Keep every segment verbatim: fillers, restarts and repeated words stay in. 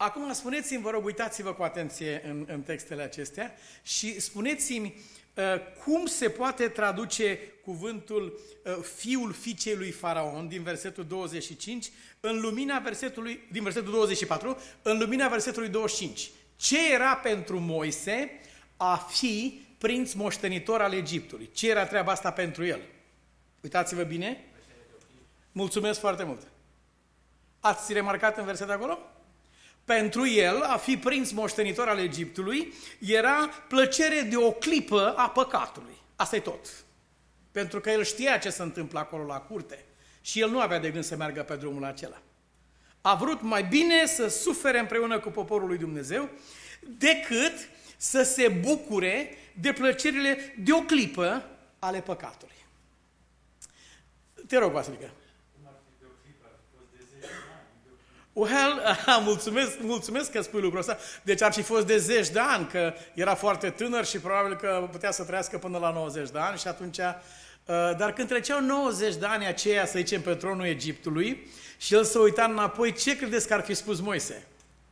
Acum spuneți-mi, vă rog, uitați-vă cu atenție în, în textele acestea și spuneți-mi uh, cum se poate traduce cuvântul uh, fiul fiicei lui Faraon din versetul douăzeci și cinci în lumina versetului, din versetul douăzeci și patru, în lumina versetului douăzeci și cinci. Ce era pentru Moise a fi prinț moștenitor al Egiptului? Ce era treaba asta pentru el? Uitați-vă bine. Mulțumesc foarte mult. Ați remarcat în verset acolo? Pentru el, a fi prinț moștenitor al Egiptului, era plăcere de o clipă a păcatului. Asta e tot. Pentru că el știa ce se întâmplă acolo la curte și el nu avea de gând să meargă pe drumul acela. A vrut mai bine să sufere împreună cu poporul lui Dumnezeu decât să se bucure de plăcerile de o clipă ale păcatului. Te rog, Vasilica. Well, mulțumesc, mulțumesc că spui lucrul ăsta. Deci ar fi fost de zeci de ani, că era foarte tânăr și probabil că putea să trăiască până la nouăzeci de ani și atunci... Dar când treceau nouăzeci de ani aceia, să zicem, pe tronul Egiptului și el să uita înapoi, ce credeți că ar fi spus Moise?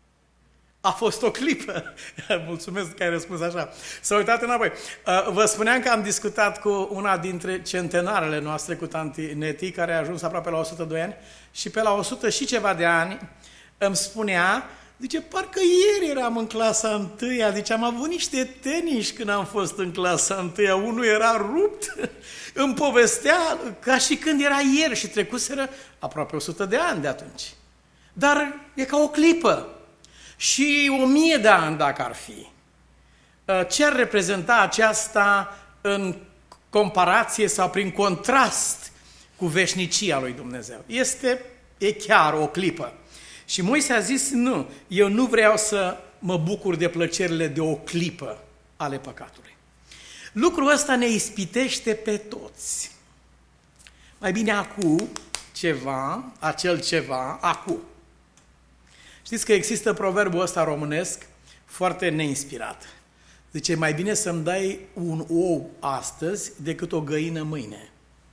A fost o clipă. Mulțumesc că ai răspuns așa. S-a uitat înapoi. Vă spuneam că am discutat cu una dintre centenarele noastre, cu tanti Neti, care a ajuns aproape la o sută doi ani și pe la o sută și ceva de ani îmi spunea, zice, parcă ieri eram în clasa întâia, zice, am avut niște teniși când am fost în clasa întâia, unul era rupt, îmi povestea ca și când era ieri și trecuseră aproape o sută de ani de atunci. Dar e ca o clipă. Și o mie de ani dacă ar fi. Ce ar reprezenta aceasta în comparație sau prin contrast cu veșnicia lui Dumnezeu? Este e chiar o clipă. Și Moise a zis, nu, eu nu vreau să mă bucur de plăcerile de o clipă ale păcatului. Lucrul ăsta ne ispitește pe toți. Mai bine acum ceva, acel ceva, acum. Știți că există proverbul ăsta românesc foarte neinspirat. Zice, mai bine să-mi dai un ou astăzi decât o găină mâine.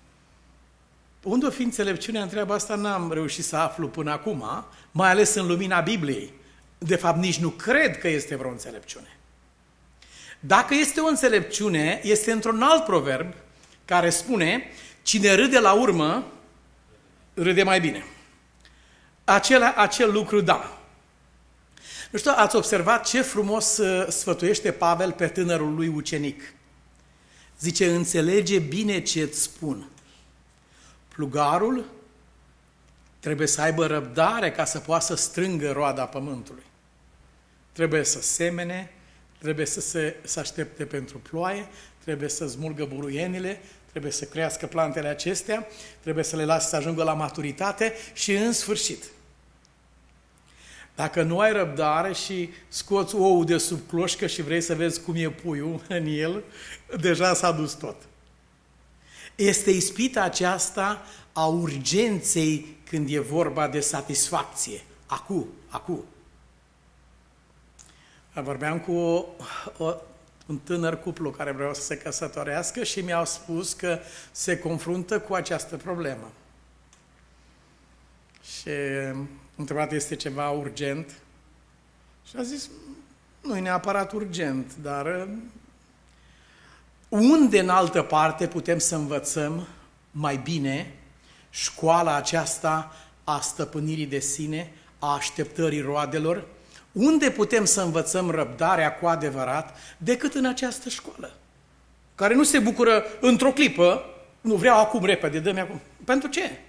Unde o fi înțelepciunea în treaba asta n-am reușit să aflu până acum, mai ales în lumina Bibliei. De fapt, nici nu cred că este vreo înțelepciune. Dacă este o înțelepciune, este într-un alt proverb care spune, cine râde la urmă, râde mai bine. Acela, acel lucru, da. Nu știu, ați observat ce frumos sfătuiește Pavel pe tânărul lui ucenic. Zice, înțelege bine ce îți spun. Plugarul trebuie să aibă răbdare ca să poată să strângă roada pământului. Trebuie să semene, trebuie să se să aștepte pentru ploaie, trebuie să smulgă buruienile, trebuie să crească plantele acestea, trebuie să le lase să ajungă la maturitate și în sfârșit. Dacă nu ai răbdare și scoți oul de sub cloșcă și vrei să vezi cum e puiul în el, deja s-a dus tot. Este ispita aceasta a urgenței când e vorba de satisfacție. Acu, acu. Vorbeam cu o, o, un tânăr cuplu care vreau să se căsătorească și mi-au spus că se confruntă cu această problemă. Și întrebat, este ceva urgent? Și a zis, nu e neapărat urgent, dar unde în altă parte putem să învățăm mai bine școala aceasta a stăpânirii de sine, a așteptării roadelor? Unde putem să învățăm răbdarea cu adevărat decât în această școală? Care nu se bucură într-o clipă, nu vreau acum repede, dă-mi acum. Pentru ce?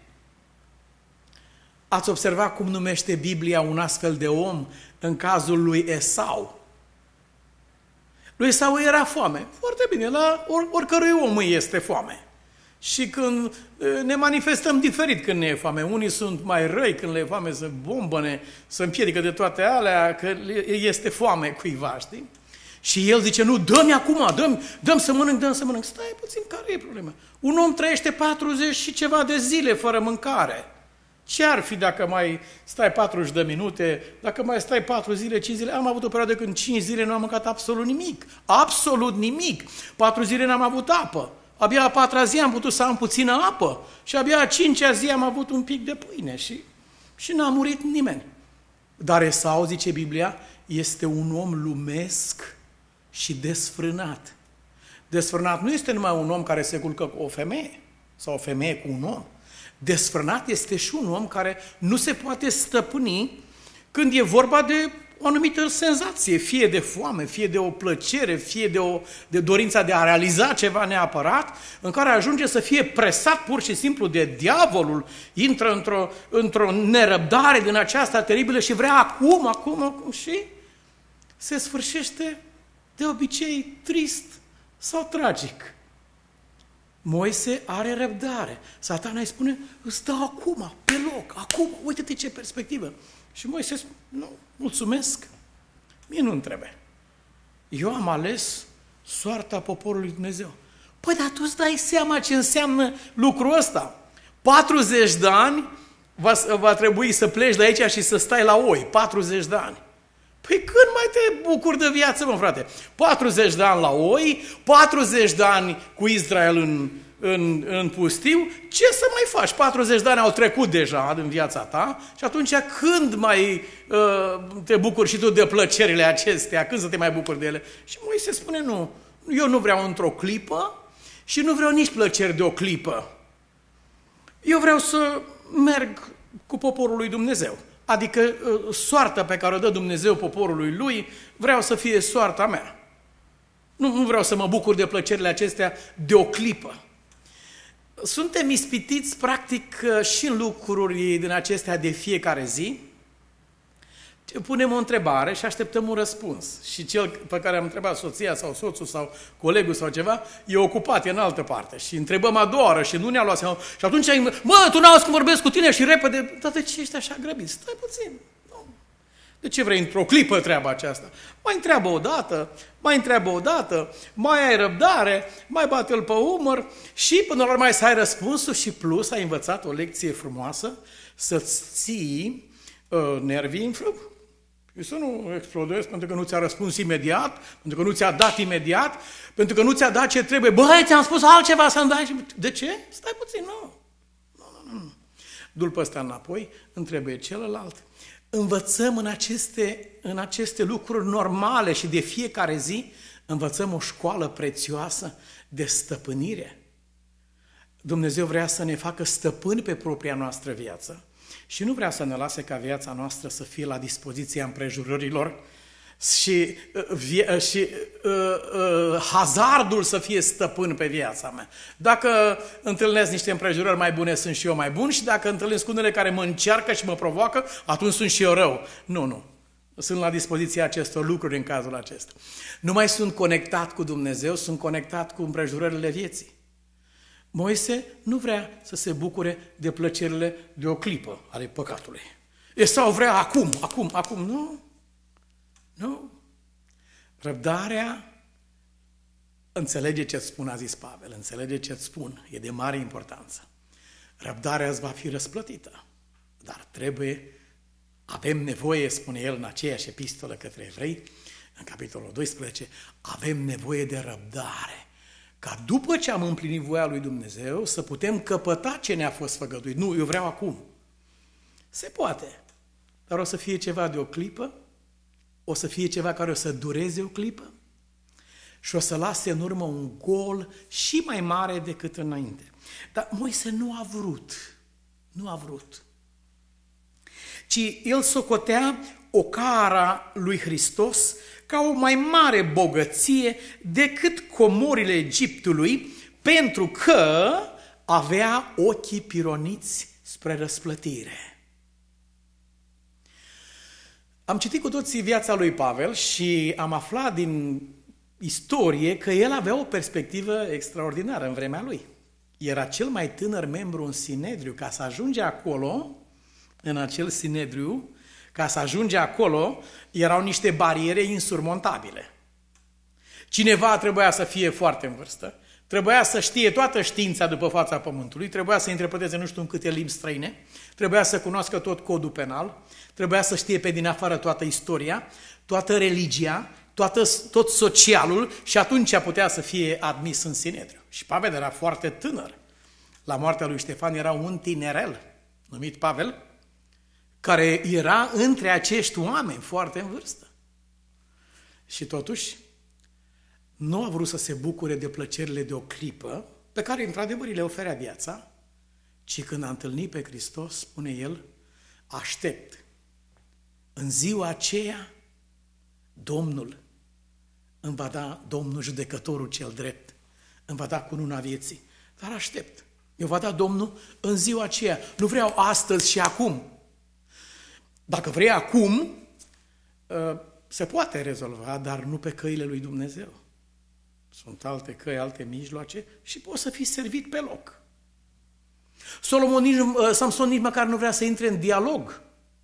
Ați observat cum numește Biblia un astfel de om în cazul lui Esau? Lui Esau era foame. Foarte bine, la or, oricărui om îi este foame. Și când ne manifestăm diferit când ne e foame. Unii sunt mai răi când le e foame, să bombăne, să împiedică de toate alea, că este foame cuiva, știi? Și el zice, nu, dă-mi acum, dă-mi, dă-mi să mănânc, dă-mi să mănânc. Stai puțin, care e problema? Un om trăiește patruzeci și ceva de zile fără mâncare. Ce ar fi dacă mai stai patruzeci de minute, dacă mai stai patru zile, cinci zile? Am avut o perioadă când cinci zile nu am mâncat absolut nimic. Absolut nimic. patru zile n-am avut apă. Abia a patra zi am putut să am puțină apă. Și abia a cincea zi am avut un pic de pâine. Și, și n-a murit nimeni. Dar Esau, zice Biblia, este un om lumesc și desfrânat. Desfrânat nu este numai un om care se culcă cu o femeie sau o femeie cu un om. Desfrânat este și un om care nu se poate stăpâni când e vorba de o anumită senzație, fie de foame, fie de o plăcere, fie de, o, de dorința de a realiza ceva neapărat, în care ajunge să fie presat pur și simplu de diavolul, intră într-o, într-o nerăbdare din aceasta teribilă și vrea acum, acum, acum și se sfârșește de obicei trist sau tragic. Moise are răbdare. Satana îi spune, îți dau acum, pe loc, acum, uite-te ce perspectivă. Și Moise spune, nu, mulțumesc, mie nu-mi trebuie. Eu am ales soarta poporului Dumnezeu. Păi, dar tu îți dai seama ce înseamnă lucrul ăsta. patruzeci de ani va, va trebui să pleci de aici și să stai la oi, patruzeci de ani. Păi când mai te bucuri de viață, mă, frate? patruzeci de ani la oi, patruzeci de ani cu Israel în, în, în pustiu, ce să mai faci? patruzeci de ani au trecut deja în viața ta și atunci când mai uh, te bucuri și tu de plăcerile acestea? Când să te mai bucuri de ele? Și Moise spune, nu, eu nu vreau într-o clipă și nu vreau nici plăceri de o clipă. Eu vreau să merg cu poporul lui Dumnezeu. Adică soarta pe care o dă Dumnezeu poporului lui, vreau să fie soarta mea. Nu, nu vreau să mă bucur de plăcerile acestea de o clipă. Suntem ispitiți, practic, și în lucruri din acestea de fiecare zi. Punem o întrebare și așteptăm un răspuns. Și cel pe care am întrebat soția sau soțul sau colegul sau ceva, e ocupat, e în altă parte. Și întrebăm a doua oară și nu ne-a luat seama. Și atunci, mă, tu n-auzi cum vorbesc cu tine și repede. Dar de ce ești așa grăbit? Stai puțin. Nu. De ce vrei într-o clipă treaba aceasta? Mai întreabă o dată, mai întreabă o dată, mai ai răbdare, mai bate-l pe umăr și până la urmă mai să ai răspunsul și plus ai învățat o lecție frumoasă să-ți ții uh, nervii în frâu. Și să nu explodezi pentru că nu ți-a răspuns imediat, pentru că nu ți-a dat imediat, pentru că nu ți-a dat ce trebuie. Băi, ți-am spus altceva să-mi dai. De ce? Stai puțin, nu. Nu, nu, nu. Du-l pe ăsta înapoi, întrebe celălalt. Învățăm în aceste, în aceste lucruri normale și de fiecare zi, învățăm o școală prețioasă de stăpânire. Dumnezeu vrea să ne facă stăpâni pe propria noastră viață. Și nu vrea să ne lase ca viața noastră să fie la dispoziția împrejurărilor și, uh, și uh, uh, hazardul să fie stăpân pe viața mea. Dacă întâlnesc niște împrejurări mai bune, sunt și eu mai bun și dacă întâlnesc unele care mă încearcă și mă provoacă, atunci sunt și eu rău. Nu, nu. Sunt la dispoziția acestor lucruri în cazul acesta. Nu mai sunt conectat cu Dumnezeu, sunt conectat cu împrejurările vieții. Moise nu vrea să se bucure de plăcerile de o clipă ale păcatului. Esau vrea acum, acum, acum. Nu, nu. Răbdarea înțelege ce-ți spun, a zis Pavel, înțelege ce-ți spun, e de mare importanță. Răbdarea îți va fi răsplătită, dar trebuie, avem nevoie, spune el în aceeași epistolă către evrei, în capitolul doisprezece, avem nevoie de răbdare. Ca după ce am împlinit voia lui Dumnezeu, să putem căpăta ce ne-a fost făgăduit. Nu, eu vreau acum. Se poate, dar o să fie ceva de o clipă, o să fie ceva care o să dureze o clipă și o să lase în urmă un gol și mai mare decât înainte. Dar Moise nu a vrut, nu a vrut, ci el socotea ocara lui Hristos ca o mai mare bogăție decât comorile Egiptului, pentru că avea ochii pironiți spre răsplătire. Am citit cu toții viața lui Pavel și am aflat din istorie că el avea o perspectivă extraordinară în vremea lui. Era cel mai tânăr membru în Sinedriu. Ca să ajunge acolo, în acel Sinedriu, ca să ajunge acolo, erau niște bariere insurmontabile. Cineva trebuia să fie foarte în vârstă, trebuia să știe toată știința după fața pământului, trebuia să interpreteze nu știu în câte limbi străine, trebuia să cunoască tot codul penal, trebuia să știe pe din afară toată istoria, toată religia, toată, tot socialul și atunci putea să fie admis în Sinedriu. Și Pavel era foarte tânăr. La moartea lui Ștefan era un tinerel, numit Pavel, care era între acești oameni foarte în vârstă. Și totuși, nu a vrut să se bucure de plăcerile de o clipă, pe care într-adevăr le oferea viața, ci când a întâlnit pe Hristos, spune el, aștept. În ziua aceea, Domnul îmi va da, Domnul judecătorul cel drept, îmi va da cununa vieții. Dar aștept. Eu va da Domnul în ziua aceea. Nu vreau astăzi și acum. Dacă vrei acum, se poate rezolva, dar nu pe căile lui Dumnezeu. Sunt alte căi, alte mijloace și poți să fii servit pe loc. Solomon, nici, Samson nici măcar nu vrea să intre în dialog,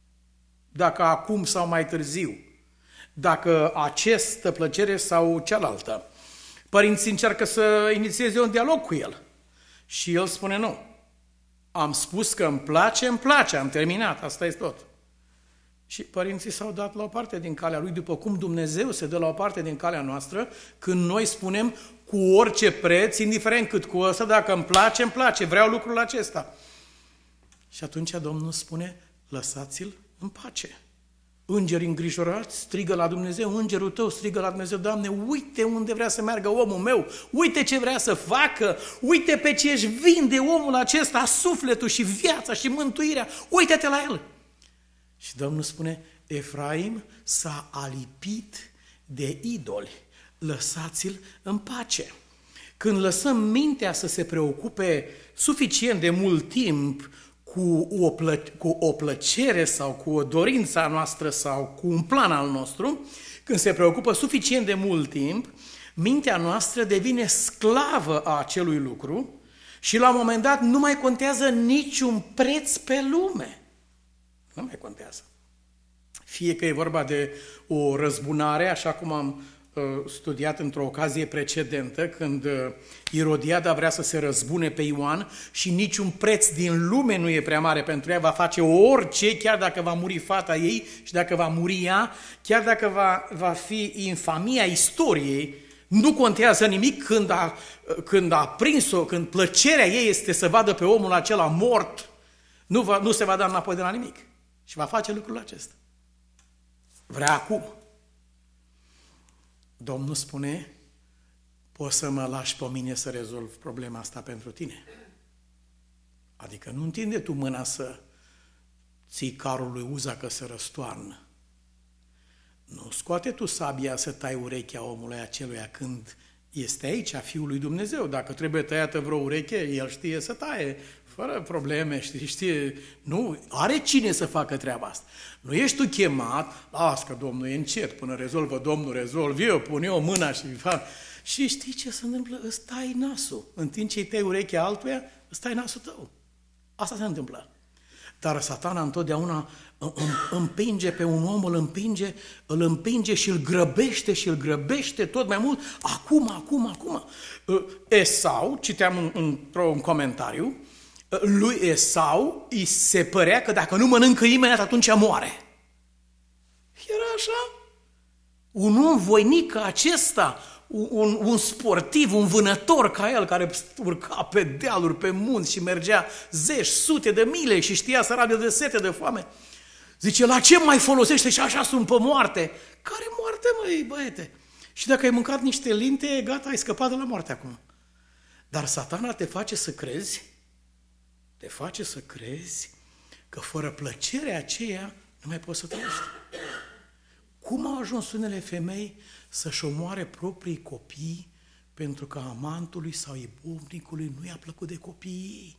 dacă acum sau mai târziu, dacă această plăcere sau cealaltă. Părinții încearcă să inițieze un dialog cu el și el spune nu. Am spus că îmi place, îmi place, am terminat, asta e tot. Și părinții s-au dat la o parte din calea lui, după cum Dumnezeu se dă la o parte din calea noastră, când noi spunem cu orice preț, indiferent cât costă, dacă îmi place, îmi place, vreau lucrul acesta. Și atunci Domnul spune, lăsați-l în pace. Îngerii îngrijorați strigă la Dumnezeu, îngerul tău strigă la Dumnezeu, Doamne, uite unde vrea să meargă omul meu, uite ce vrea să facă, uite pe ce își vinde omul acesta, sufletul și viața și mântuirea, uite-te la el. Și Domnul spune, Efraim s-a alipit de idoli, lăsați-l în pace. Când lăsăm mintea să se preocupe suficient de mult timp cu o, plă- cu o plăcere sau cu o dorință a noastră sau cu un plan al nostru, când se preocupă suficient de mult timp, mintea noastră devine sclavă a acelui lucru și la un moment dat nu mai contează niciun preț pe lume. Nu mai contează. Fie că e vorba de o răzbunare, așa cum am uh, studiat într-o ocazie precedentă, când uh, Irodiada vrea să se răzbune pe Ioan și niciun preț din lume nu e prea mare pentru ea, va face orice, chiar dacă va muri fata ei și dacă va muri ea, chiar dacă va, va fi infamia istoriei, nu contează nimic când a, când a prins-o, când plăcerea ei este să vadă pe omul acela mort, nu, va, nu se va da înapoi de la nimic. Și va face lucrul acesta. Vrea acum. Domnul spune, poți să mă lași pe mine să rezolv problema asta pentru tine. Adică nu întinde tu mâna să ții carul lui Uza că se răstoarnă. Nu scoate tu sabia să tai urechea omului aceluia când este aici, Fiul lui Dumnezeu. Dacă trebuie tăiată vreo ureche, el știe să taie, fără probleme, știi, știe, nu, are cine să facă treaba asta. Nu ești tu chemat, las că Domnul e încet, până rezolvă Domnul, rezolv eu, pun eu mâna și fac. Și știi ce se întâmplă? Îți tai nasul. În timp ce îi tai urechea altuia, îți tai nasul tău. Asta se întâmplă. Dar Satana întotdeauna împinge pe un om, îl împinge, îl împinge și îl grăbește și îl grăbește tot mai mult. Acum, acum, acum. Esau, citeam într-un comentariu, lui Esau îi se părea că dacă nu mănâncă imediat, atunci moare. Era așa. Un om voinic ca acesta, un, un sportiv, un vânător ca el, care urca pe dealuri, pe munți și mergea zeci, sute de mile și știa să rabde de sete, de foame. Zice, la ce mai folosește și așa sunt pe moarte? Care moarte, măi, băiete? Și dacă ai mâncat niște linte, gata, ai scăpat de la moarte acum. Dar Satana te face să crezi, te face să crezi că fără plăcerea aceea nu mai poți să trăiești. Cum au ajuns unele femei să-și omoare proprii copii pentru că amantului sau iubnicului nu i-a plăcut de copiii ei?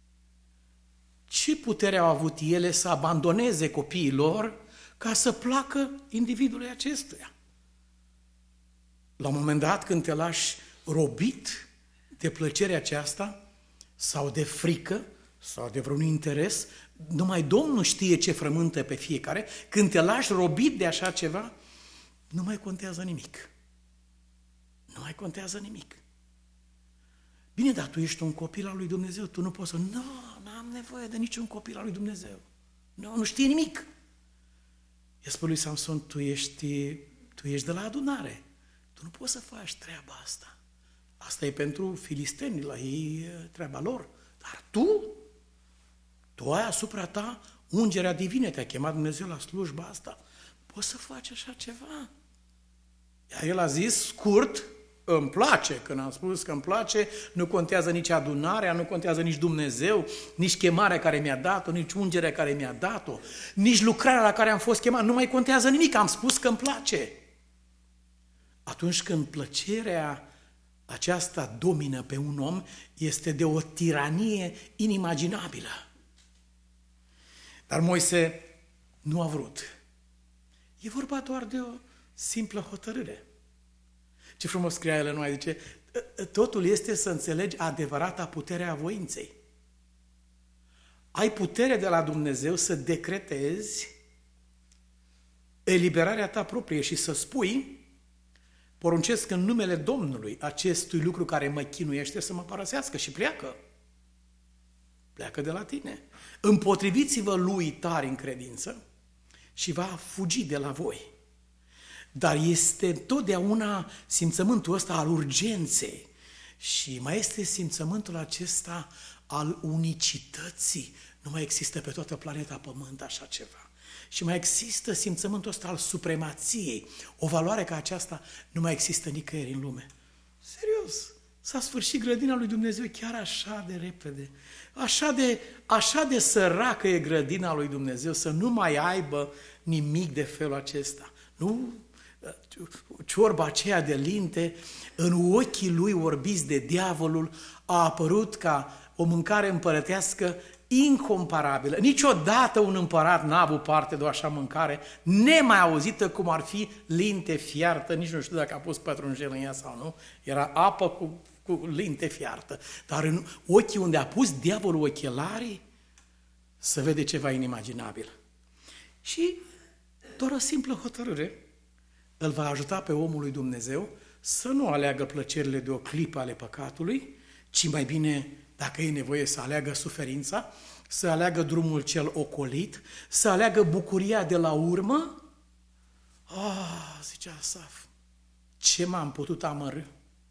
Ce putere au avut ele să abandoneze copiii lor ca să placă individului acestuia? La un moment dat, când te lași robit de plăcerea aceasta sau de frică sau de vreun interes, numai Domnul știe ce frământă pe fiecare, când te lași robit de așa ceva, nu mai contează nimic. Nu mai contează nimic. Bine, dar tu ești un copil al lui Dumnezeu, tu nu poți să... Nu, n-am nevoie de niciun copil al lui Dumnezeu. Nu, nu știe nimic. I-a spus lui Samson, tu ești, tu ești de la adunare. Tu nu poți să faci treaba asta. Asta e pentru filisteni, la ei treaba lor. Dar tu, tu ai asupra ta ungerea divină, te-a chemat Dumnezeu la slujba asta. Poți să faci așa ceva? Iar el a zis, scurt, îmi place. Când am spus că îmi place, nu contează nici adunarea, nu contează nici Dumnezeu, nici chemarea care mi-a dat-o, nici ungerea care mi-a dat-o, nici lucrarea la care am fost chemat. Nu mai contează nimic, am spus că îmi place. Atunci când plăcerea aceasta domină pe un om, este de o tiranie inimaginabilă. Dar Moise nu a vrut. E vorba doar de o simplă hotărâre. Ce frumos scria el în noi, zice, totul este să înțelegi adevărata putere a voinței. Ai putere de la Dumnezeu să decretezi eliberarea ta proprie și să spui, poruncesc în numele Domnului acestui lucru care mă chinuiește să mă părăsească și pleacă. Pleacă de la tine. Împotriviți-vă lui tari în credință și va fugi de la voi. Dar este totdeauna simțământul ăsta al urgenței și mai este simțământul acesta al unicității. Nu mai există pe toată planeta Pământ așa ceva. Și mai există simțământul ăsta al supremației. O valoare ca aceasta nu mai există nicăieri în lume. Serios, s-a sfârșit grădina lui Dumnezeu chiar așa de repede. Așa de, așa de săracă e grădina lui Dumnezeu să nu mai aibă nimic de felul acesta. Nu? Ciorba aceea de linte, în ochii lui orbiți de diavolul, a apărut ca o mâncare împărătească incomparabilă. Niciodată un împărat n-a avut parte de o așa mâncare nemai auzită cum ar fi linte fiartă, nici nu știu dacă a pus pătrunjel în ea sau nu, era apă cu, cu linte fiartă. Dar în ochii unde a pus diavolul ochelarii, se vede ceva inimaginabil. Și doar o simplă hotărâre îl va ajuta pe omul lui Dumnezeu să nu aleagă plăcerile de o clipă ale păcatului, ci mai bine, dacă e nevoie, să aleagă suferința, să aleagă drumul cel ocolit, să aleagă bucuria de la urmă. Ah, zicea Asaf, ce m-am putut amărâ?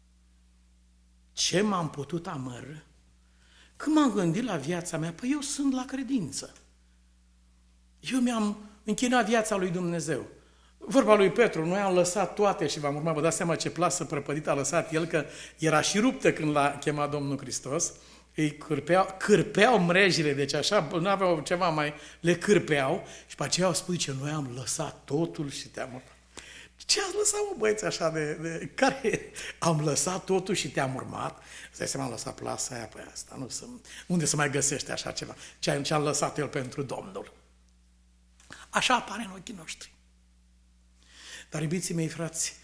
Ce m-am putut amărâ? Când m-am gândit la viața mea, păi eu sunt la credință. Eu mi-am închinat viața lui Dumnezeu. Vorba lui Petru, noi am lăsat toate și v-am urmat, vă dați seama ce plasă prăpădită a lăsat el, că era și ruptă când l-a chemat Domnul Hristos, îi cârpeau, cârpeau mrejile, deci așa, nu aveau ceva mai, le cârpeau și pe aceea au spus, ce noi am lăsat totul și te-am urmat. Ce ați lăsat, mă, băieți, așa de, de... Care am lăsat totul și te-am urmat? Îți dai seama, am lăsat plasa aia pe asta, nu să... Unde se mai găsește așa ceva? Ce am lăsat el pentru Domnul. Așa apare în ochii noștri. Dar, iubiții mei, frați,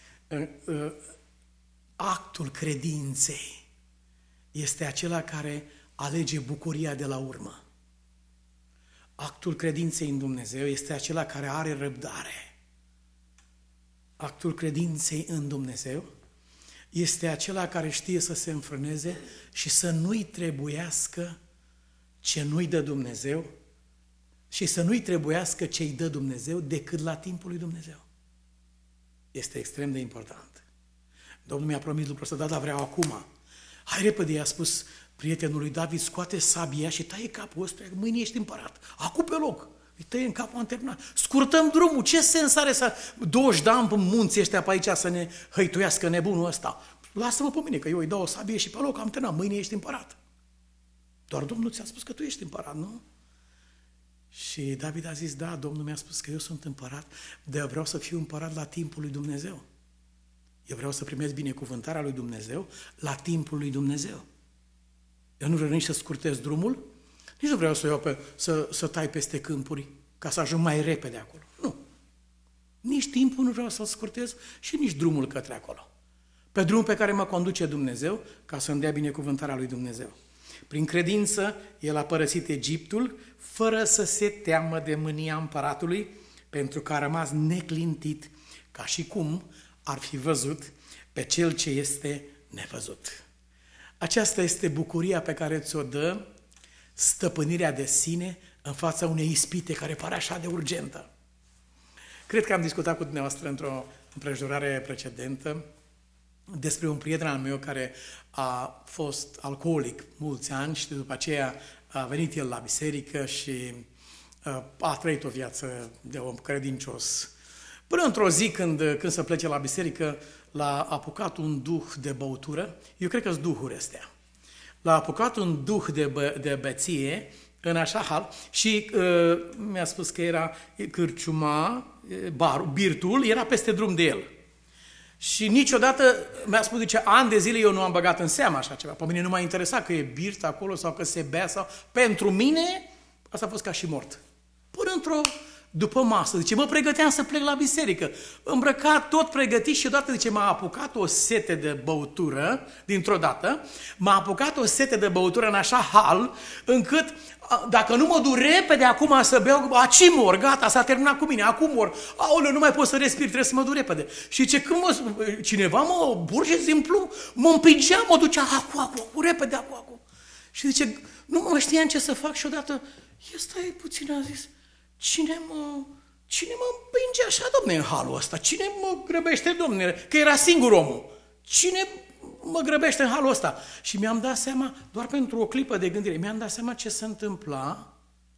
actul credinței este acela care alege bucuria de la urmă. Actul credinței în Dumnezeu este acela care are răbdare. Actul credinței în Dumnezeu este acela care știe să se înfrâneze și să nu-i trebuiască ce nu-i dă Dumnezeu și să nu-i trebuiască ce-i dă Dumnezeu decât la timpul lui Dumnezeu. Este extrem de important. Domnul mi-a promis lucrul ăsta, da, dar vreau acum. Hai repede, i-a spus prietenul lui David, scoate sabia și taie capul ăsta, mâine ești împărat. Acum pe loc. Îi tăie în capul, am terminat. Scurtăm drumul. Ce sens are să duci dam pe munții ăștia pe aici să ne hăituiască nebunul ăsta? Lasă-mă pe mine, că eu îi dau o sabie și pe loc am terminat. Mâine ești împărat. Doar Domnul ți-a spus că tu ești împărat, nu? Și David a zis, da, Domnul mi-a spus că eu sunt împărat, dar eu vreau să fiu împărat la timpul lui Dumnezeu. Eu vreau să primesc binecuvântarea lui Dumnezeu la timpul lui Dumnezeu. Eu nu vreau nici să scurtez drumul, nici nu vreau să iau pe, să, să tai peste câmpuri ca să ajung mai repede acolo. Nu. Nici timpul nu vreau să-l scurtez și nici drumul către acolo. Pe drumul pe care mă conduce Dumnezeu, ca să-mi dea binecuvântarea lui Dumnezeu. Prin credință, el a părăsit Egiptul, fără să se teamă de mânia împăratului, pentru că a rămas neclintit, ca și cum ar fi văzut pe cel ce este nevăzut. Aceasta este bucuria pe care ți-o dă stăpânirea de sine în fața unei ispite care pare așa de urgentă. Cred că am discutat cu dumneavoastră într-o împrejurare precedentă despre un prieten al meu care a fost alcoolic mulți ani și după aceea a venit el la biserică și a trăit o viață de om credincios. Până într-o zi când, când se plece la biserică, l-a apucat un duh de băutură, eu cred că sunt duhuri astea. L-a apucat un duh de, bă, de beție în așa hal și uh, mi-a spus că era cârciuma, bar, birtul, era peste drum de el. Și niciodată, mi-a spus, zice, ani de zile eu nu am băgat în seamă așa ceva. Pe mine nu m-a interesat că e birt acolo sau că se bea sau... Pentru mine, asta a fost ca și mort. Până într-o... După masă, zice, mă pregăteam să plec la biserică. Îmbrăcat, tot pregătit și odată, zice, m-a apucat o sete de băutură, dintr-o dată, m-a apucat o sete de băutură în așa hal, încât, dacă nu mă duc repede acum să beau, aci mor, gata, s-a terminat cu mine, acum mor, aoleu, nu mai pot să respir, trebuie să mă duc repede. Și ce când mă, cineva mă, pur și simplu, mă împingea, mă ducea, acu, acu, acu, repede, acu, acu. Și zice, nu mă știam ce să fac și odată, ia stai puțin, a zis, Cine mă, cine mă împinge așa, domne, în halul ăsta? Cine mă grăbește, domne? Că era singur omul. Cine mă grăbește în halul ăsta? Și mi-am dat seama, doar pentru o clipă de gândire, mi-am dat seama ce se întâmpla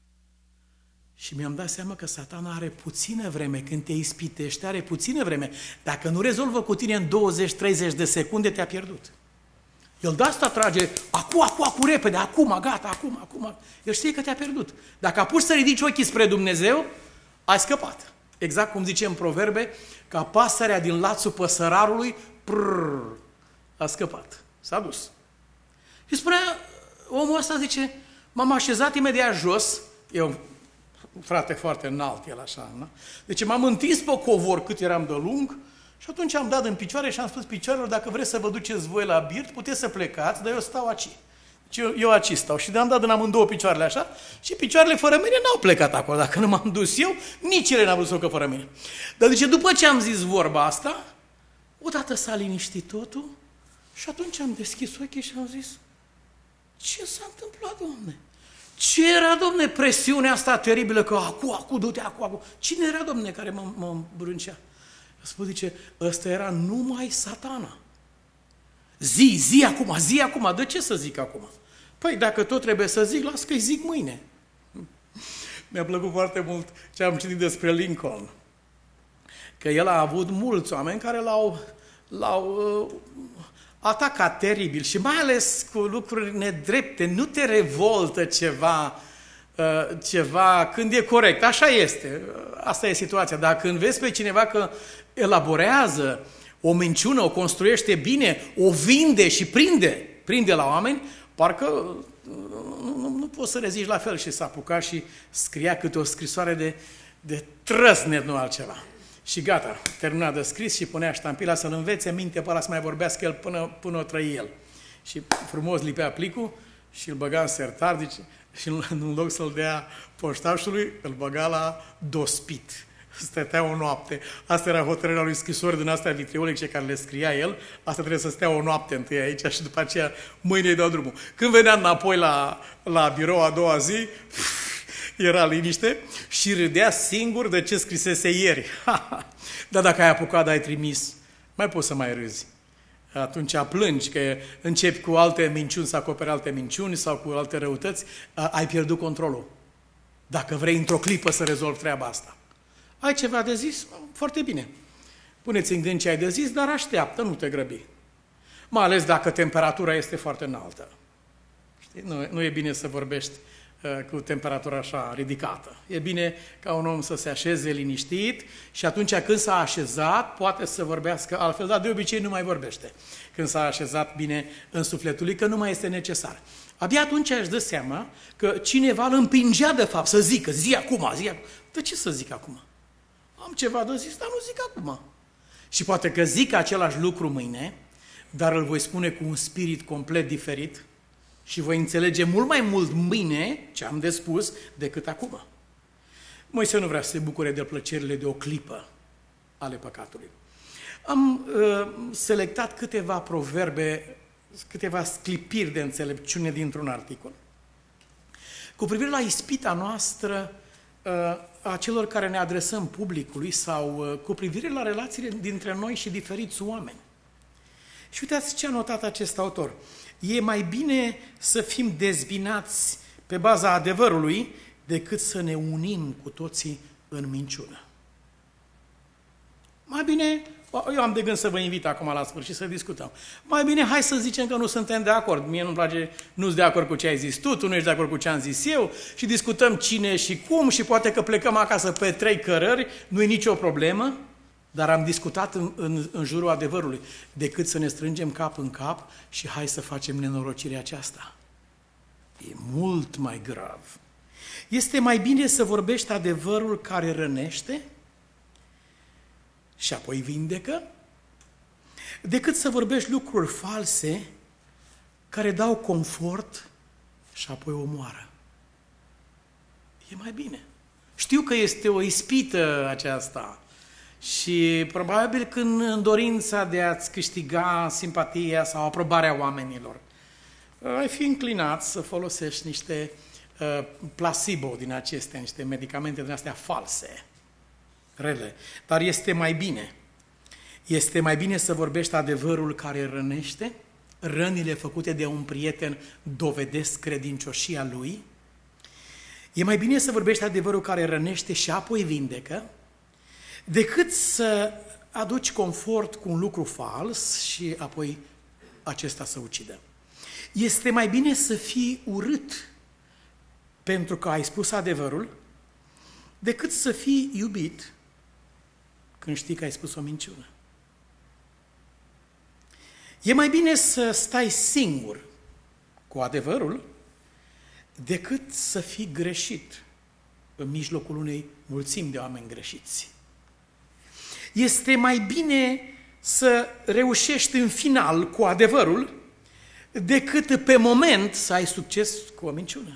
și mi-am dat seama că Satana are puțină vreme, când te ispitește, are puțină vreme. Dacă nu rezolvă cu tine în douăzeci treizeci de secunde, te-a pierdut. El de asta trage, acu, acu, acu, repede, acum, gata, acum, acum. El știe că te-a pierdut. Dacă apuci să ridici ochii spre Dumnezeu, ai scăpat. Exact cum zice în Proverbe, ca pasărea din lațul păsărarului, prrr, a scăpat. S-a dus. Și spunea, omul ăsta zice, m-am așezat imediat jos, eu, frate foarte înalt, el așa, nu? Deci m-am întins pe covor cât eram de lung, și atunci am dat în picioare și am spus picioarelor, dacă vreți să vă duceți voi la birt, puteți să plecați, dar eu stau aici. Deci eu, eu aici stau. Și de-am dat în amândouă picioarele așa și picioarele fără mine n-au plecat acolo. Dacă nu m-am dus eu, nici ele n-au vrut să o că fără mine. Dar zice, după ce am zis vorba asta, odată s-a liniștit totul și atunci am deschis ochii și am zis, ce s-a întâmplat, Doamne? Ce era, Doamne, presiunea asta teribilă că acu, acu, du-te, acu, acu. Cine era, Doamne, care mă, mă îmbrâncea? Spune, zice, ăsta era numai Satana. Zi, zi acum, zi acum. De ce să zic acum? Păi dacă tot trebuie să zic, las că-i zic mâine. Mi-a plăcut foarte mult ce am citit despre Lincoln. Că el a avut mulți oameni care l-au, l-au uh, atacat teribil și mai ales cu lucruri nedrepte. Nu te revoltă ceva... ceva când e corect. Așa este. Asta e situația. Dar când vezi pe cineva că elaborează o minciună, o construiește bine, o vinde și prinde, prinde la oameni, parcă nu, nu, nu poți să reziști la fel și s-a apucat și scria câte o scrisoare de, de trăsnet, nu altceva. Și gata, termina de scris și punea ștampila să-l învețe minte pe ăla să mai vorbească el până, până o trăi el. Și frumos lipea plicul și îl băga în sertar, zice, și în loc să-l dea poștașului, îl băga la dospit. Stătea o noapte. Asta era hotărârea lui scrisori din astea vitriolice care le scria el. Asta trebuie să stea o noapte întâi aici și după aceea mâine îi dau drumul. Când venea înapoi la, la birou a doua zi, era liniște și râdea singur de ce scrisese ieri. Dar dacă ai apucat, ai trimis, mai poți să mai râzi. Atunci plângi că începi cu alte minciuni să acoperi alte minciuni sau cu alte răutăți, ai pierdut controlul. Dacă vrei într-o clipă să rezolvi treaba asta. Ai ceva de zis? Foarte bine. Puneți în gând ce ai de zis, dar așteaptă, nu te grăbi. Mai ales dacă temperatura este foarte înaltă. Știi? Nu, nu e bine să vorbești uh, cu temperatura așa ridicată. E bine ca un om să se așeze liniștit și atunci când s-a așezat, poate să vorbească altfel, dar de obicei nu mai vorbește. Când s-a așezat bine în sufletul lui, că nu mai este necesar. Abia atunci își dă seama că cineva îl împingea de fapt să zică, zi acum, zi acum. De ce să zic acum? Am ceva de zis, dar nu zic acum. Și poate că zic același lucru mâine, dar îl voi spune cu un spirit complet diferit și voi înțelege mult mai mult mâine ce am de spus decât acum. Moise nu vrea să se bucure de plăcerile de o clipă ale păcatului. Am uh, selectat câteva proverbe, câteva sclipiri de înțelepciune dintr-un articol. Cu privire la ispita noastră, a celor care ne adresăm publicului sau cu privire la relațiile dintre noi și diferiți oameni. Și uitați ce a notat acest autor. E mai bine să fim dezbinați pe baza adevărului decât să ne unim cu toții în minciună. Mai bine, eu am de gând să vă invit acum la sfârșit să discutăm. Mai bine, hai să zicem că nu suntem de acord. Mie nu-mi place, nu-s de acord cu ce ai zis tu, tu nu ești de acord cu ce am zis eu și discutăm cine și cum și poate că plecăm acasă pe trei cărări, nu e nicio problemă, dar am discutat în, în, în jurul adevărului, decât să ne strângem cap în cap și hai să facem nenorocirea aceasta. E mult mai grav. Este mai bine să vorbești adevărul care rănește și apoi vindecă, decât să vorbești lucruri false care dau confort și apoi omoară. E mai bine. Știu că este o ispită aceasta și probabil când în dorința de a-ți câștiga simpatia sau aprobarea oamenilor, ai fi înclinat să folosești niște uh, placebo din acestea, niște medicamente din astea false, rele. Dar este mai bine. Este mai bine să vorbești adevărul care rănește, rănile făcute de un prieten dovedesc credincioșia lui. E mai bine să vorbești adevărul care rănește și apoi vindecă, decât să aduci confort cu un lucru fals și apoi acesta să ucidă. Este mai bine să fii urât pentru că ai spus adevărul, decât să fii iubit când știi că ai spus o minciună. E mai bine să stai singur cu adevărul, decât să fii greșit în mijlocul unei mulțimi de oameni greșiți. Este mai bine să reușești în final cu adevărul, decât pe moment să ai succes cu o minciună.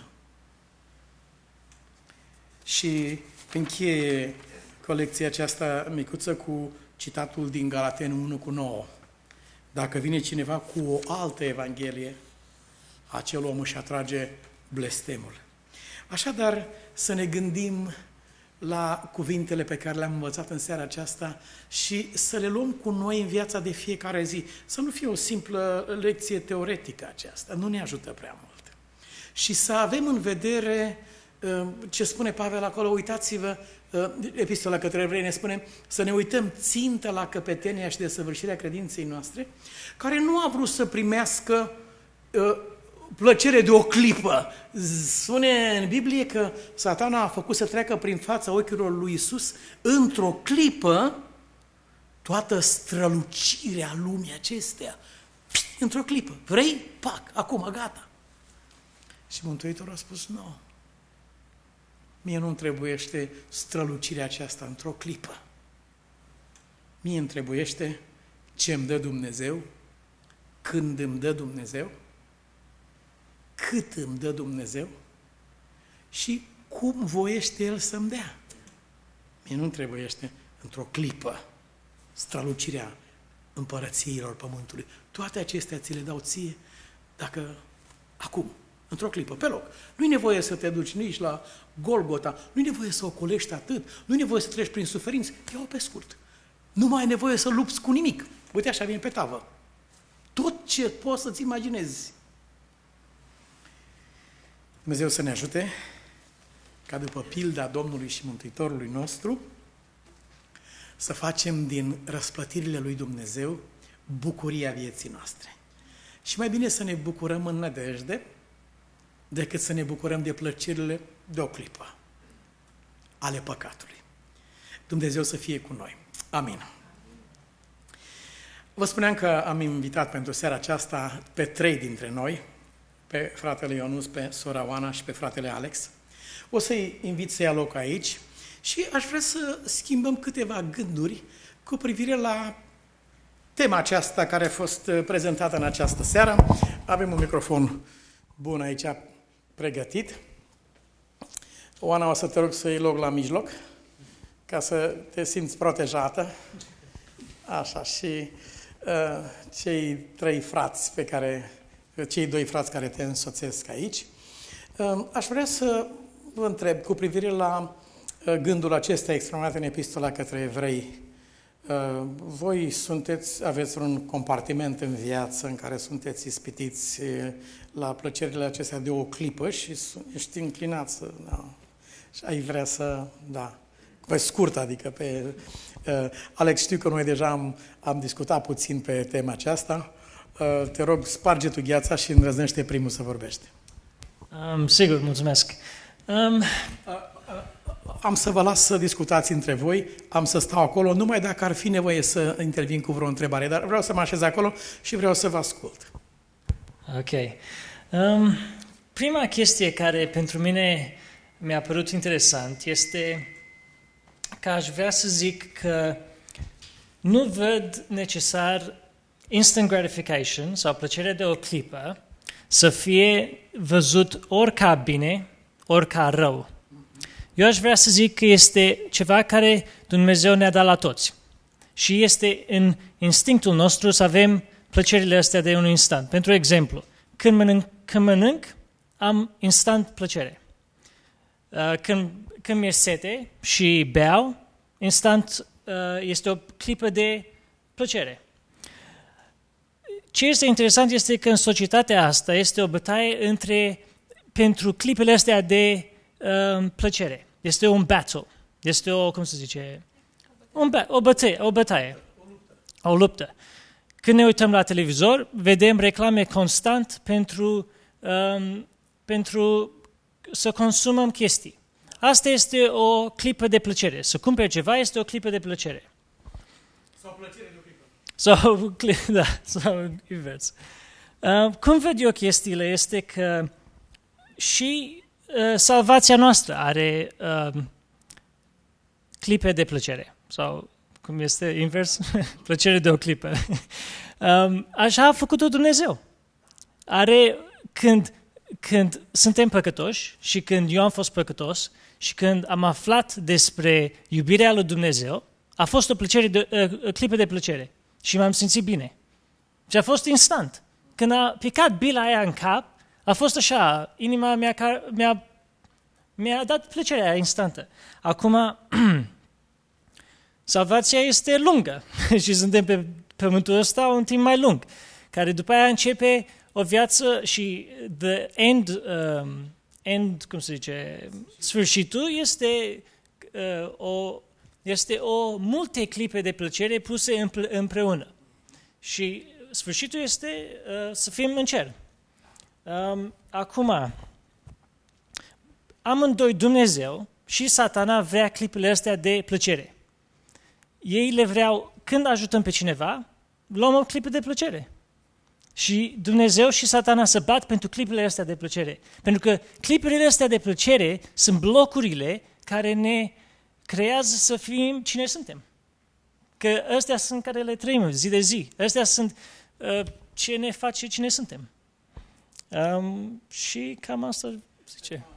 Și încheie colecția aceasta micuță cu citatul din Galateni unu cu nouă. Dacă vine cineva cu o altă evanghelie, acel om își atrage blestemul. Așadar, să ne gândim la cuvintele pe care le-am învățat în seara aceasta și să le luăm cu noi în viața de fiecare zi. Să nu fie o simplă lecție teoretică aceasta, nu ne ajută prea mult. Și să avem în vedere ce spune Pavel acolo, uitați-vă, epistola către evrei ne spune să ne uităm țintă la căpetenia și desăvârșirea credinței noastre, care nu a vrut să primească plăcere de o clipă. Spune în Biblie că Satana a făcut să treacă prin fața ochilor lui Iisus într-o clipă toată strălucirea lumii acestea. Într-o clipă. Vrei? Pac, acum, gata. Și Mântuitorul a spus, nu. Mie nu-mi trebuiește strălucirea aceasta într-o clipă. Mie îmi trebuiește ce îmi dă Dumnezeu, când îmi dă Dumnezeu, cât îmi dă Dumnezeu și cum voiește El să-mi dea. Mie nu-mi trebuiește într-o clipă strălucirea împărățiilor pământului. Toate acestea ți le dau ție dacă acum, într-o clipă, pe loc. Nu-i nevoie să te duci nici la Golgota, nu-i nevoie să ocolești atât, nu-i nevoie să treci prin suferință, ia-o pe scurt. Nu mai ai nevoie să lupți cu nimic. Uite așa vine pe tavă. Tot ce poți să-ți imaginezi. Dumnezeu să ne ajute ca după pilda Domnului și Mântuitorului nostru să facem din răsplătirile lui Dumnezeu bucuria vieții noastre. Și mai bine să ne bucurăm în nădejde decât să ne bucurăm de plăcerile de o clipă ale păcatului. Dumnezeu să fie cu noi. Amin. Vă spuneam că am invitat pentru seara aceasta pe trei dintre noi, pe fratele Ionus, pe sora Oana și pe fratele Alex. O să-i invit să ia loc aici și aș vrea să schimbăm câteva gânduri cu privire la tema aceasta care a fost prezentată în această seară. Avem un microfon bun aici pregătit. Oana, o să te rog să iei loc la mijloc ca să te simți protejată. Așa, și uh, cei trei frați pe care, cei doi frați care te însoțesc aici. Uh, aș vrea să vă întreb cu privire la uh, gândul acesta exprimat în epistola către evrei. Uh, voi sunteți, aveți un compartiment în viață în care sunteți ispitiți uh, la plăcerile acestea de o clipă și ești înclinat să... Da. Și ai vrea să, da, pe scurt, adică pe... Uh, Alex, știu că noi deja am, am discutat puțin pe tema aceasta. Uh, te rog, sparge tu gheața și îndrăznește primul să vorbește. Um, sigur, mulțumesc. Um... Am să vă las să discutați între voi, am să stau acolo, numai dacă ar fi nevoie să intervin cu vreo întrebare, dar vreau să mă așez acolo și vreau să vă ascult. Ok. Um, prima chestie care pentru mine mi-a părut interesant este că aș vrea să zic că nu văd necesar instant gratification sau plăcerea de o clipă să fie văzut ori ca bine, ori ca rău. Eu aș vrea să zic că este ceva care Dumnezeu ne-a dat la toți. Și este în instinctul nostru să avem plăcerile astea de un instant. Pentru exemplu, când mănânc, când mănânc am instant plăcere. Când, când mi-e sete și beau, instant este o clipă de plăcere. Ce este interesant este că în societatea asta este o bătaie între, pentru clipele astea de uh, plăcere. Este un battle. Este o, cum se zice? Un ba- o bătaie. O bătaie. O luptă. Când ne uităm la televizor, vedem reclame constant pentru, um, pentru să consumăm chestii. Asta este o clipă de plăcere. Să cumperi ceva este o clipă de plăcere. Sau plăcere de o clipă. Sau, da, sau invers. Uh, cum văd eu chestiile este că și uh, salvația noastră are uh, clipe de plăcere. Sau, cum este invers? Plăcere de o clipă. um, așa a făcut-o Dumnezeu. Are, când, când suntem păcătoși și când eu am fost păcătos și când am aflat despre iubirea lui Dumnezeu, a fost o, plăcere de, uh, o clipă de plăcere. Și m-am simțit bine. Și a fost instant. Când a picat bila aia în cap, a fost așa, inima mea mi-a, mi-a dat plăcerea aia instantă. Acum, salvația este lungă și suntem pe pământul ăsta un timp mai lung, care după aia începe o viață și the end, um, end cum se zice, sfârșitul este uh, o... Este o multe clipe de plăcere puse împreună. Și sfârșitul este uh, să fim în cer. Um, acum, amândoi, Dumnezeu și Satana vrea clipele astea de plăcere. Ei le vreau, când ajutăm pe cineva, luăm o clipă de plăcere. Și Dumnezeu și Satana se bat pentru clipele astea de plăcere. Pentru că clipele astea de plăcere sunt blocurile care ne creează să fim cine suntem. Că astea sunt care le trăim zi de zi. Astea sunt uh, ce ne face cine suntem. Um, și cam asta zice.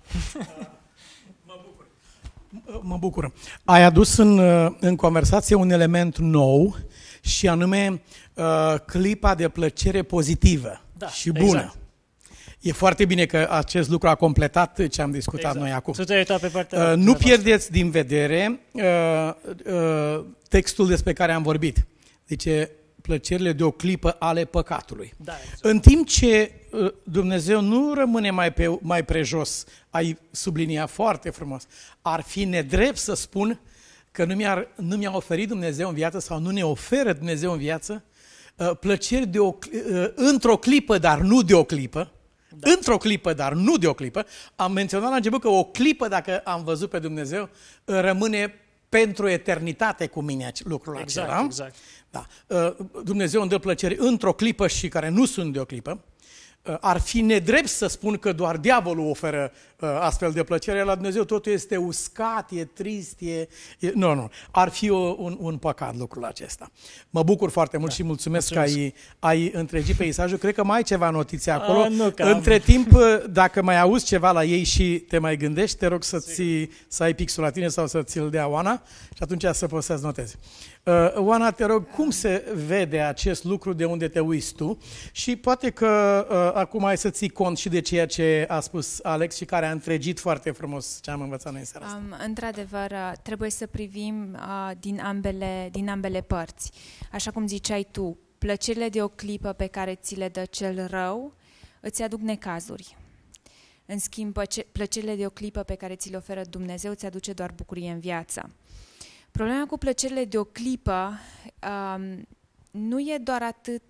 Mă bucur. Mă bucur. Ai adus în, în conversație un element nou și anume uh, clipa de plăcere pozitivă da, și bună. Exact. E foarte bine că acest lucru a completat ce am discutat exact. noi acum. Pe partea uh, nu pierdeți din vedere uh, uh, textul despre care am vorbit. Zice, plăcerile de o clipă ale păcatului. Da, exact. În timp ce uh, Dumnezeu nu rămâne mai, pe, mai prejos, ai subliniat foarte frumos, ar fi nedrept să spun că nu mi-a, nu mi-a oferit Dumnezeu în viață sau nu ne oferă Dumnezeu în viață uh, plăceri de o, uh, într-o clipă, dar nu de o clipă. Da. Într-o clipă, dar nu de o clipă. Am menționat la început că o clipă, dacă am văzut pe Dumnezeu, rămâne pentru eternitate cu mine lucrul exact, acela. Exact. Da. Dumnezeu îmi dă plăceri într-o clipă și care nu sunt de o clipă. Ar fi nedrept să spun că doar diavolul oferă astfel de plăcere. La Dumnezeu totul este uscat, e trist, e... e... Nu, nu. Ar fi o, un, un păcat lucrul acesta. Mă bucur foarte mult da. și mulțumesc, mulțumesc că ai, ai întregit peisajul. Cred că mai ai ceva notițe acolo. A, nu, Între timp, dacă mai auzi ceva la ei și te mai gândești, te rog să, ți, să ai pixul la tine sau să ți-l dea Oana și atunci să poți să-ți notezi. Uh, Oana, te rog, cum se vede acest lucru de unde te uiți tu? Și poate că uh, acum ai să ții cont și de ceea ce a spus Alex și care a întregit foarte frumos ce am învățat noi în seara asta. Um, într-adevăr, trebuie să privim uh, din, ambele, din ambele părți. Așa cum ziceai tu, plăcerile de o clipă pe care ți le dă cel rău îți aduc necazuri. În schimb, plăcerile de o clipă pe care ți le oferă Dumnezeu ți aduce doar bucurie în viață. Problema cu plăcerile de o clipă um, nu e doar atât...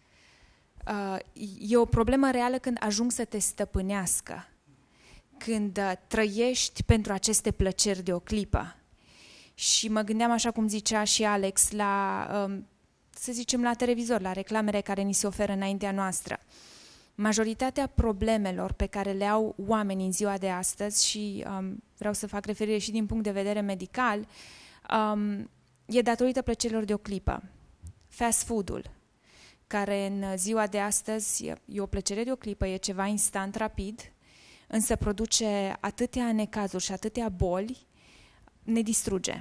Uh, e o problemă reală când ajung să te stăpânească, când uh, trăiești pentru aceste plăceri de o clipă. Și mă gândeam, așa cum zicea și Alex, la, uh, să zicem, la televizor, la reclamele care ni se oferă înaintea noastră. Majoritatea problemelor pe care le au oamenii în ziua de astăzi, și um, vreau să fac referire și din punct de vedere medical, um, e datorită plăcerilor de o clipă. Fast food-ul, care în ziua de astăzi e o plăcere de o clipă, e ceva instant, rapid, însă produce atâtea necazuri și atâtea boli, ne distruge.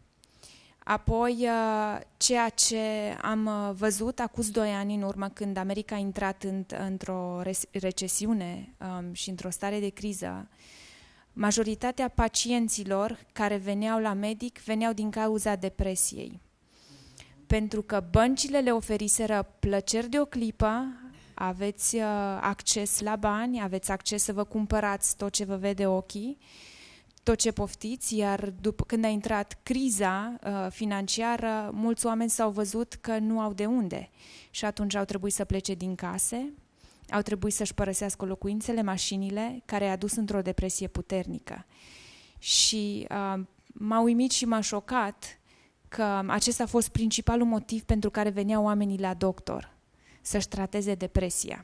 Apoi, ceea ce am văzut acum doi ani în urmă, când America a intrat în, într-o recesiune um, și într-o stare de criză, majoritatea pacienților care veneau la medic veneau din cauza depresiei. Pentru că băncile le oferiseră plăceri de o clipă, aveți uh, acces la bani, aveți acces să vă cumpărați tot ce vă vede ochii, tot ce poftiți, iar după când a intrat criza uh, financiară, mulți oameni s-au văzut că nu au de unde și atunci au trebuit să plece din case, au trebuit să-și părăsească locuințele, mașinile, care i-a dus într-o depresie puternică. Și uh, m-a uimit și m-a șocat că acesta a fost principalul motiv pentru care veneau oamenii la doctor, să-și trateze depresia.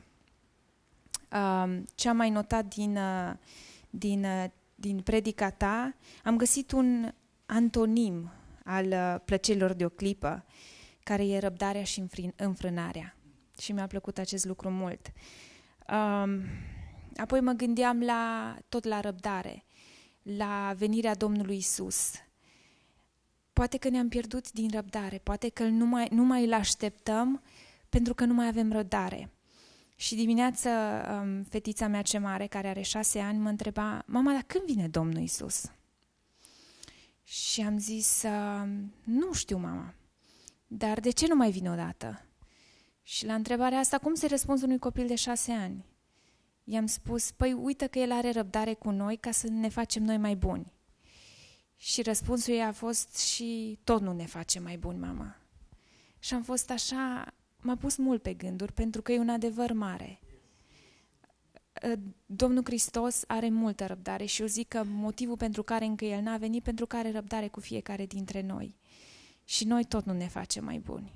Uh, ce am mai notat din... Uh, din uh, din predica ta, am găsit un antonim al plăcerilor de o clipă, care e răbdarea și înfrânarea. Și mi-a plăcut acest lucru mult. Um, apoi mă gândeam la, tot la răbdare, la venirea Domnului Isus. Poate că ne-am pierdut din răbdare, poate că nu mai, nu mai îl așteptăm pentru că nu mai avem răbdare. Și dimineață, um, fetița mea ce mare, care are șase ani, mă întreba: mama, dar când vine Domnul Isus? Și am zis: uh, nu știu, mama, dar de ce nu mai vine odată? Și la întrebarea asta, cum se răspunde unui copil de șase ani? I-am spus: păi uită că el are răbdare cu noi ca să ne facem noi mai buni. Și răspunsul ei a fost: și tot nu ne face mai buni, mama. Și am fost așa... M-a pus mult pe gânduri, pentru că e un adevăr mare. Domnul Hristos are multă răbdare și eu zic că motivul pentru care încă El n-a venit, pentru că are răbdare cu fiecare dintre noi. Și noi tot nu ne facem mai buni.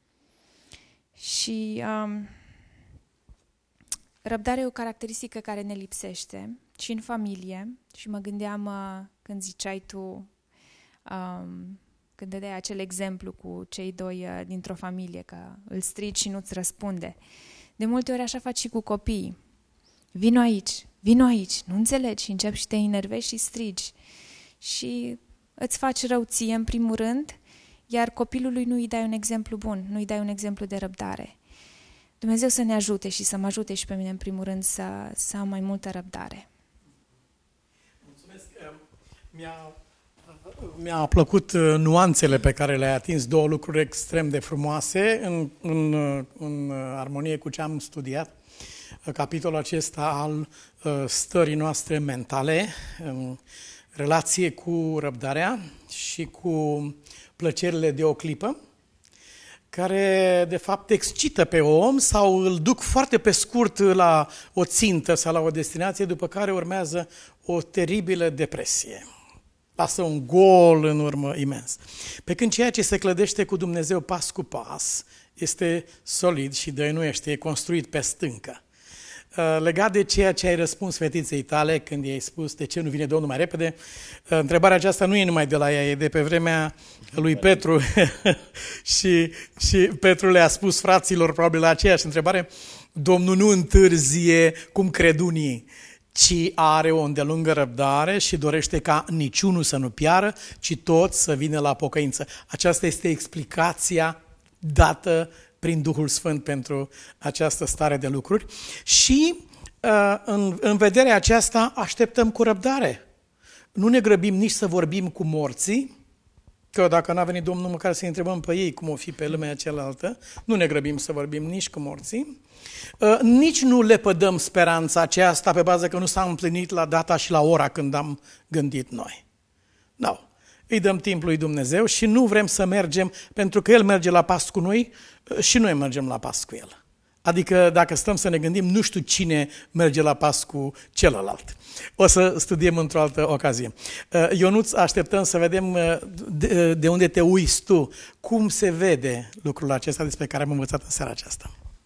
Și um, răbdarea e o caracteristică care ne lipsește și în familie. Și mă gândeam uh, când ziceai tu... Um, când dădeai acel exemplu cu cei doi uh, dintr-o familie, că îl strigi și nu-ți răspunde. De multe ori așa faci și cu copiii. Vino aici, vino aici, nu înțelegi și începi și te enervezi și strigi. Și îți faci rău ție în primul rând, iar copilului nu îi dai un exemplu bun, nu îi dai un exemplu de răbdare. Dumnezeu să ne ajute și să mă ajute și pe mine în primul rând să, să am mai multă răbdare. Mulțumesc. Mi-a... Mi-a plăcut nuanțele pe care le-ai atins, două lucruri extrem de frumoase, în, în, în armonie cu ce am studiat, capitolul acesta al stării noastre mentale, în relație cu răbdarea și cu plăcerile de o clipă, care de fapt excită pe om sau îl duc foarte pe scurt la o țintă sau la o destinație, după care urmează o teribilă depresie. Lasă un gol în urmă imens. Pe când ceea ce se clădește cu Dumnezeu pas cu pas este solid și dăinuiește, e construit pe stâncă. Legat de ceea ce ai răspuns fetiței tale când i-ai spus de ce nu vine Domnul mai repede, întrebarea aceasta nu e numai de la ea, e de pe vremea lui Petru și, și Petru le-a spus fraților probabil la aceeași întrebare: Domnul nu întârzie cum cred unii, ci are o îndelungă răbdare și dorește ca niciunul să nu piară, ci toți să vină la pocăință. Aceasta este explicația dată prin Duhul Sfânt pentru această stare de lucruri și în, în vederea aceasta așteptăm cu răbdare. Nu ne grăbim nici să vorbim cu morții, Că dacă n-a venit Domnul, măcar să-i întrebăm pe ei cum o fi pe lumea cealaltă. Nu ne grăbim să vorbim nici cu morții. Uh, nici nu le pădăm speranța aceasta pe bază că nu s-a împlinit la data și la ora când am gândit noi. Nu. Îi dăm timp lui Dumnezeu și nu vrem să mergem, pentru că El merge la pas cu noi și noi mergem la pas cu El. Adică dacă stăm să ne gândim, nu știu cine merge la pas cu celălalt. O să studiem într-o altă ocazie. Ionuț, așteptăm să vedem de unde te uiți tu. Cum se vede lucrul acesta despre care am învățat în seara aceasta?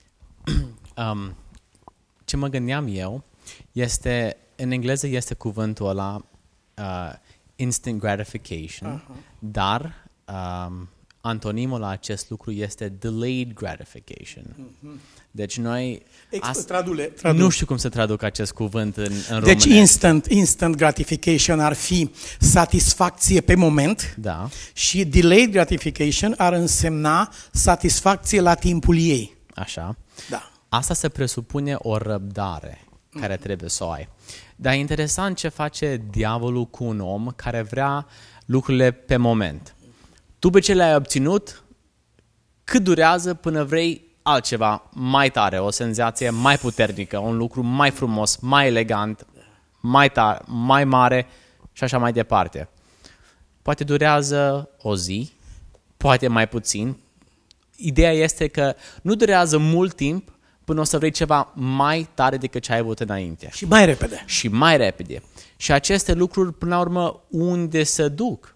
Um, ce mă gândeam eu este, în engleză este cuvântul ăla uh, instant gratification, uh-huh. dar um, antonimul la acest lucru este delayed gratification. Uh-huh. Deci noi... Ex- tradule, tradule. Nu știu cum să traduc acest cuvânt în, în deci românește. Deci instant, instant gratification ar fi satisfacție pe moment, da. Și delayed gratification ar însemna satisfacție la timpul ei. Așa. Da. Asta se presupune o răbdare care trebuie să o ai. Dar e interesant ce face diavolul cu un om care vrea lucrurile pe moment. După ce le-ai obținut, cât durează până vrei altceva mai tare, o senzație mai puternică, un lucru mai frumos, mai elegant, mai tare, mai mare și așa mai departe. Poate durează o zi, poate mai puțin. Ideea este că nu durează mult timp până o să vrei ceva mai tare decât ce ai avut înainte. Și mai repede. Și mai repede. Și aceste lucruri, până la urmă, unde se duc?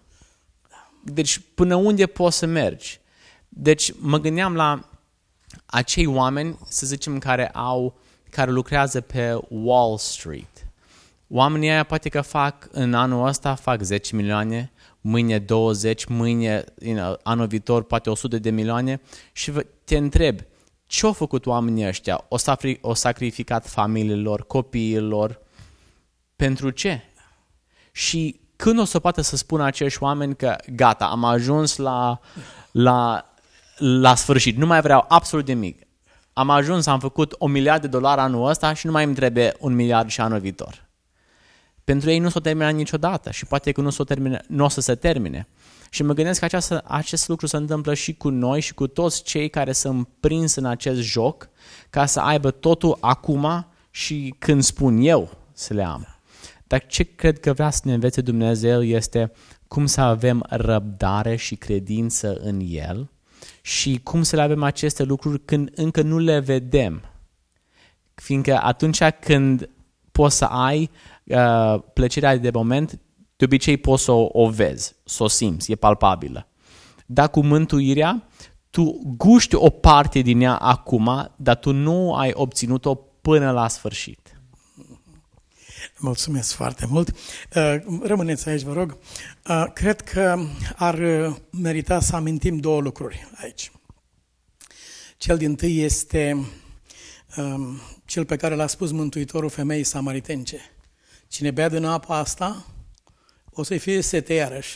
Deci, până unde poți să mergi? Deci, mă gândeam la acei oameni, să zicem, care au, care lucrează pe Wall Street. Oamenii aia poate că fac, în anul ăsta, fac zece milioane, mâine douăzeci, mâine, you know, anul viitor, poate o sută de milioane și te întreb, ce au făcut oamenii ăștia? O, safri, o sacrificat familiilor, copiilor, pentru ce? Și când o să poată să spună acești oameni că gata, am ajuns la, la, la sfârșit, nu mai vreau absolut nimic. Am ajuns, am făcut un miliard de dolari anul ăsta și nu mai îmi trebuie un miliard și anul viitor. Pentru ei nu s-o termina niciodată și poate că nu, s-o termine, nu o să se termine. Și mă gândesc că această, acest lucru se întâmplă și cu noi și cu toți cei care sunt prins în acest joc ca să aibă totul acum și când spun eu să le am. Dar ce cred că vrea să ne învețe Dumnezeu este cum să avem răbdare și credință în El și cum să le avem aceste lucruri când încă nu le vedem. Fiindcă atunci când poți să ai uh, plăcerea de moment, de obicei poți să o, o vezi, să o simți, e palpabilă. Dar cu mântuirea, tu guști o parte din ea acum, dar tu nu ai obținut-o până la sfârșit. Mulțumesc foarte mult. Rămâneți aici, vă rog. Cred că ar merita să amintim două lucruri aici. Cel dintâi este cel pe care l-a spus Mântuitorul femeii samaritence. Cine bea din apa asta, o să-i fie sete iarăși.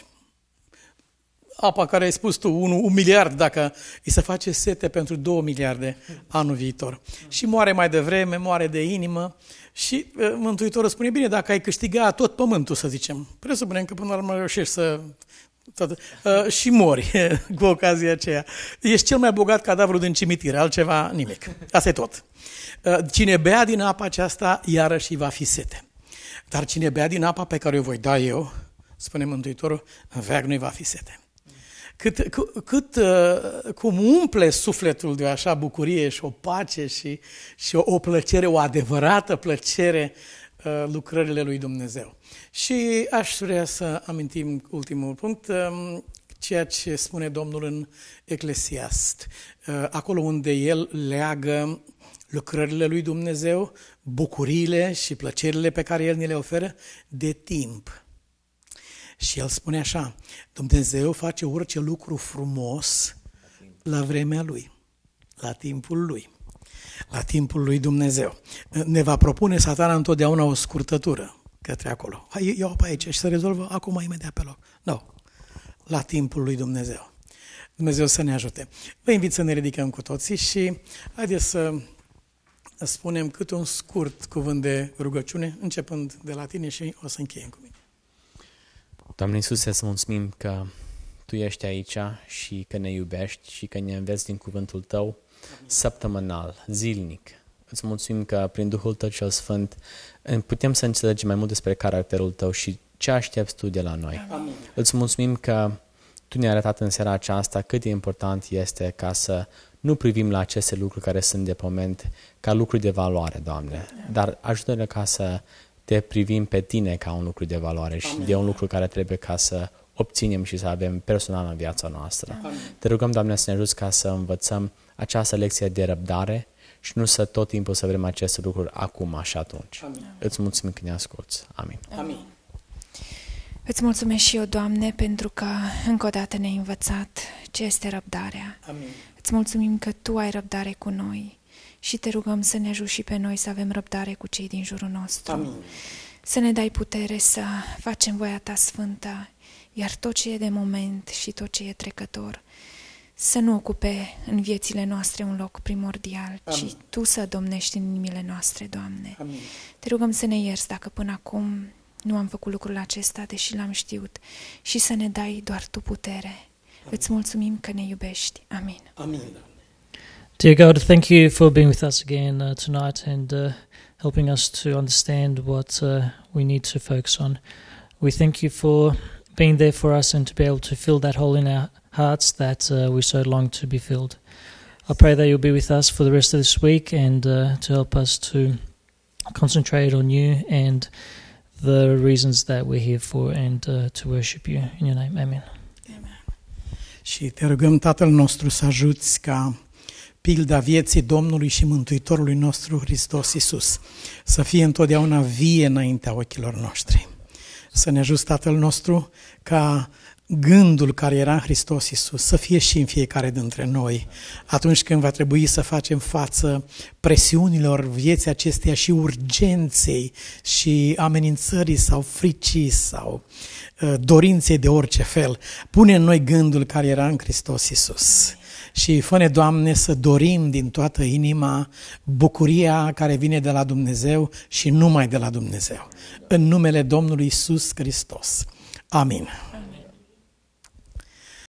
Apa care ai spus tu, un, un miliard, dacă îi se face sete pentru două miliarde anul viitor. Și moare mai devreme, moare de inimă și uh, Mântuitorul spune, bine, dacă ai câștiga tot pământul, să zicem, presupunem că până la urmă reușești să... Tot, uh, și mori cu ocazia aceea. Ești cel mai bogat cadavru din cimitir, altceva nimic. Asta e tot. Uh, cine bea din apa aceasta, iarăși îi va fi sete. Dar cine bea din apa pe care o voi da eu, spune Mântuitorul, în veac nu-i va fi sete. Cât, cât, cât uh, cum umple sufletul de o așa bucurie și o pace și, și o, o plăcere, o adevărată plăcere uh, lucrările lui Dumnezeu. Și aș vrea să amintim ultimul punct, uh, ceea ce spune Domnul în Eclesiast. Uh, acolo unde El leagă lucrările lui Dumnezeu, bucuriile și plăcerile pe care El ni le oferă, de timp. Și El spune așa, Dumnezeu face orice lucru frumos la vremea Lui, la timpul Lui, la timpul lui Dumnezeu. Ne va propune Satana întotdeauna o scurtătură către acolo. Hai, iau pe aici și se rezolvă acum imediat pe loc. Nu, la timpul lui Dumnezeu. Dumnezeu să ne ajute. Vă invit să ne ridicăm cu toții și haideți să spunem câte un scurt cuvânt de rugăciune, începând de la tine și o să încheiem cu mine. Doamne Iisuse, să mulțumim că Tu ești aici și că ne iubești și că ne înveți din cuvântul Tău săptămânal, zilnic. Îți mulțumim că prin Duhul Tău cel Sfânt putem să înțelegem mai mult despre caracterul Tău și ce aștepți Tu de la noi. Amin. Îți mulțumim că Tu ne-ai arătat în seara aceasta cât de important este ca să nu privim la aceste lucruri care sunt de pământ ca lucruri de valoare, Doamne, dar ajută-ne ca să Te privim pe Tine ca un lucru de valoare și Amin. de un lucru care trebuie ca să obținem și să avem personal în viața noastră. Amin. Te rugăm, Doamne, să ne ajuți ca să învățăm această lecție de răbdare și nu să tot timpul să vrem aceste lucruri acum și atunci. Amin. Îți mulțumim că ne asculți. Amin. Amin. Îți mulțumesc și eu, Doamne, pentru că încă o dată ne-ai învățat ce este răbdarea. Amin. Îți mulțumim că Tu ai răbdare cu noi și Te rugăm să ne ajuți și pe noi să avem răbdare cu cei din jurul nostru. Amin. Să ne dai putere să facem voia Ta sfântă, iar tot ce e de moment și tot ce e trecător să nu ocupe în viețile noastre un loc primordial, Amin. ci Tu să domnești în inimile noastre, Doamne. Amin. Te rugăm să ne ierți dacă până acum nu am făcut lucrul acesta, deși l-am știut, și să ne dai doar Tu putere. Amin. Îți mulțumim că ne iubești. Amin. Amin, Doamne. Dear God, thank you for being with us again uh, tonight and uh, helping us to understand what uh, we need to focus on. We thank you for being there for us and to be able to fill that hole in our hearts that uh, we so long to be filled. I pray that you'll be with us for the rest of this week and uh, to help us to concentrate on you and the reasons that we're here for and uh, to worship you. In your name, amen. Și te rugăm, Tatăl nostru, să ajuți ca pilda vieții Domnului și Mântuitorului nostru Hristos Iisus să fie întotdeauna vie înaintea ochilor noștri. Să ne ajuți, Tatăl nostru, ca gândul care era în Hristos Iisus să fie și în fiecare dintre noi atunci când va trebui să facem față presiunilor vieții acesteia și urgenței și amenințării sau fricii sau uh, dorinței de orice fel. Pune în noi gândul care era în Hristos Iisus. Și fă-ne, Doamne, să dorim din toată inima bucuria care vine de la Dumnezeu și numai de la Dumnezeu. În numele Domnului Iisus Hristos. Amin.